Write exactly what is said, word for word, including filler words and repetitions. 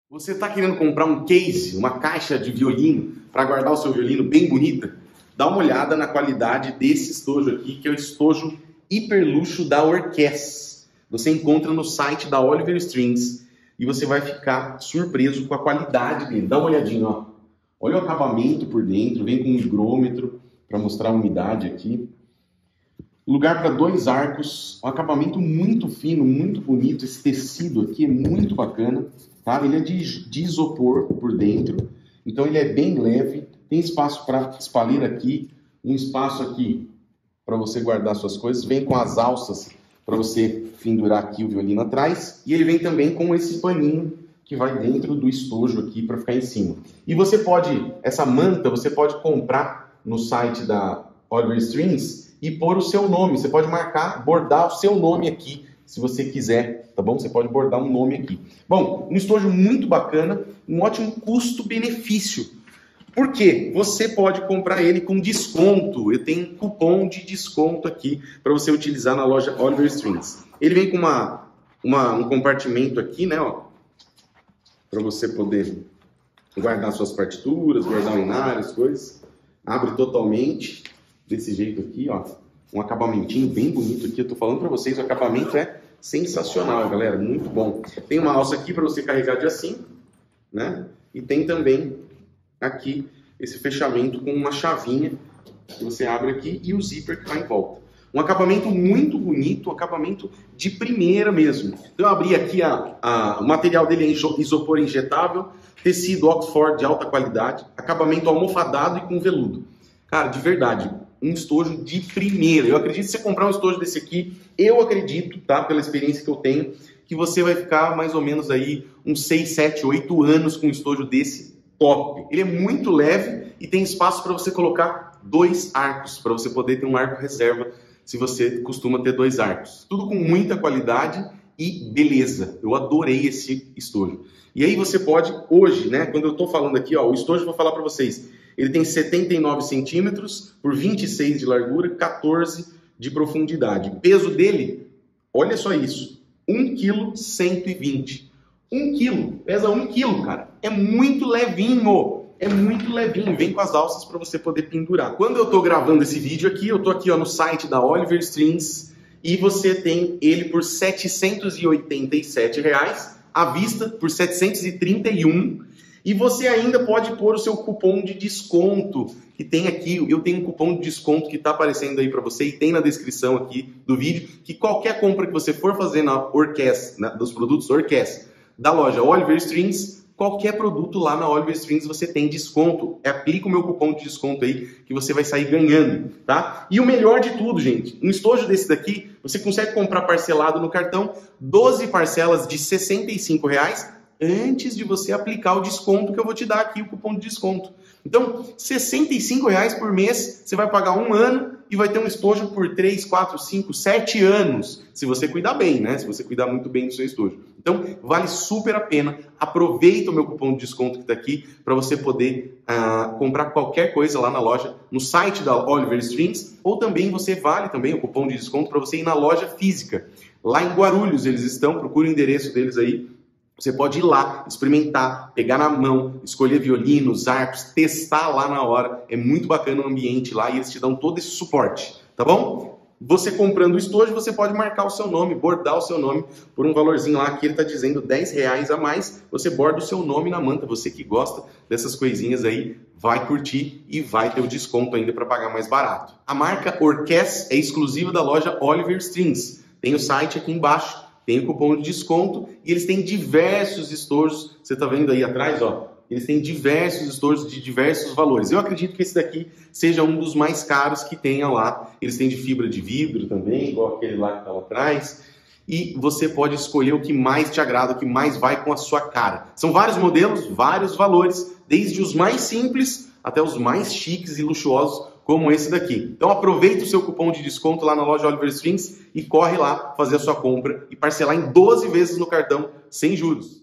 Você está querendo comprar um case, uma caixa de violino, para guardar o seu violino bem bonita? Dá uma olhada na qualidade desse estojo aqui, que é o estojo hiper luxo da Orkes. Você encontra no site da Oliver Strings e você vai ficar surpreso com a qualidade dele. Dá uma olhadinha, ó. Olha o acabamento por dentro, vem com um higrômetro para mostrar a umidade aqui. Lugar para dois arcos, um acabamento muito fino, muito bonito. Esse tecido aqui é muito bacana, tá? Ele é de, de isopor por dentro, então ele é bem leve. Tem espaço para espalhar aqui, um espaço aqui para você guardar suas coisas. Vem com as alças para você pendurar aqui o violino atrás. E ele vem também com esse paninho que vai dentro do estojo aqui para ficar em cima. E você pode, essa manta, você pode comprar no site da Oliver Strings e pôr o seu nome. Você pode marcar, bordar o seu nome aqui, se você quiser, tá bom? Você pode bordar um nome aqui. Bom, um estojo muito bacana, um ótimo custo-benefício. Por quê? Você pode comprar ele com desconto. Eu tenho um cupom de desconto aqui para você utilizar na loja Oliver Strings. Ele vem com uma, uma, um compartimento aqui, né, ó, para você poder guardar suas partituras, guardar o enário, as coisas. Abre totalmente desse jeito aqui, ó. Um acabamentinho bem bonito aqui. Eu tô falando para vocês, o acabamento é sensacional, galera. Muito bom. Tem uma alça aqui para você carregar de assim, né? E tem também aqui esse fechamento com uma chavinha que você abre aqui e o zíper que vai em volta. Um acabamento muito bonito, um acabamento de primeira mesmo. Então eu abri aqui, a, a, o material dele é isopor injetável, tecido Oxford de alta qualidade, acabamento almofadado e com veludo. Cara, de verdade, um estojo de primeira. Eu acredito que se você comprar um estojo desse aqui, eu acredito, tá, pela experiência que eu tenho, que você vai ficar mais ou menos aí uns seis, sete, oito anos com um estojo desse top. Ele é muito leve e tem espaço para você colocar dois arcos, para você poder ter um arco reserva, se você costuma ter dois arcos. Tudo com muita qualidade e beleza. Eu adorei esse estojo. E aí você pode, hoje, né, quando eu estou falando aqui, ó, o estojo, vou falar para vocês, ele tem setenta e nove centímetros por vinte e seis de largura, quatorze de profundidade. O peso dele, olha só isso, um vírgula cento e vinte. um quilo, pesa um quilo, cara. É muito levinho, é muito levinho. Vem com as alças para você poder pendurar. Quando eu tô gravando esse vídeo aqui, eu tô aqui, ó, no site da Oliver Strings e você tem ele por setecentos e oitenta e sete reais, à vista por setecentos e trinta e um. E você ainda pode pôr o seu cupom de desconto, que tem aqui, eu tenho um cupom de desconto que está aparecendo aí para você e tem na descrição aqui do vídeo, que qualquer compra que você for fazer na Orkes, na, dos produtos Orkes, da loja Oliver Strings, qualquer produto lá na Oliver Strings você tem desconto. Aplica o meu cupom de desconto aí que você vai sair ganhando, tá? E o melhor de tudo, gente, um estojo desse daqui, você consegue comprar parcelado no cartão, doze parcelas de sessenta e cinco reais, antes de você aplicar o desconto que eu vou te dar aqui, o cupom de desconto. Então, sessenta e cinco reais por mês, você vai pagar um ano e vai ter um estojo por três, quatro, cinco, sete anos, se você cuidar bem, né? Se você cuidar muito bem do seu estojo. Então, vale super a pena. Aproveita o meu cupom de desconto que está aqui para você poder uh, comprar qualquer coisa lá na loja, no site da Oliver Strings, ou também você vale também o cupom de desconto para você ir na loja física. Lá em Guarulhos eles estão, procura o endereço deles aí. Você pode ir lá, experimentar, pegar na mão, escolher violinos, arcos, testar lá na hora. É muito bacana o ambiente lá e eles te dão todo esse suporte, tá bom? Você comprando o estojo, você pode marcar o seu nome, bordar o seu nome por um valorzinho lá que ele está dizendo dez reais a mais. Você borda o seu nome na manta. Você que gosta dessas coisinhas aí, vai curtir e vai ter o desconto ainda para pagar mais barato. A marca Orkes é exclusiva da loja Oliver Strings. Tem o site aqui embaixo. Tem o cupom de desconto e eles têm diversos estojos. Você está vendo aí atrás, ó? Eles têm diversos estojos de diversos valores. Eu acredito que esse daqui seja um dos mais caros que tenha lá. Eles têm de fibra de vidro também, igual aquele lá que está lá atrás. E você pode escolher o que mais te agrada, o que mais vai com a sua cara. São vários modelos, vários valores, desde os mais simples até os mais chiques e luxuosos, como esse daqui. Então aproveita o seu cupom de desconto lá na loja Oliver Strings e corre lá fazer a sua compra e parcelar em doze vezes no cartão sem juros.